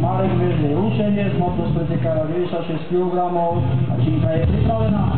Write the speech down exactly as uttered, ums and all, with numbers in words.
Marek Wyżej, uczeń jest, moc do sprytyka dziewięćdziesiąt sześć kilogramów, a cinka jest pripravená.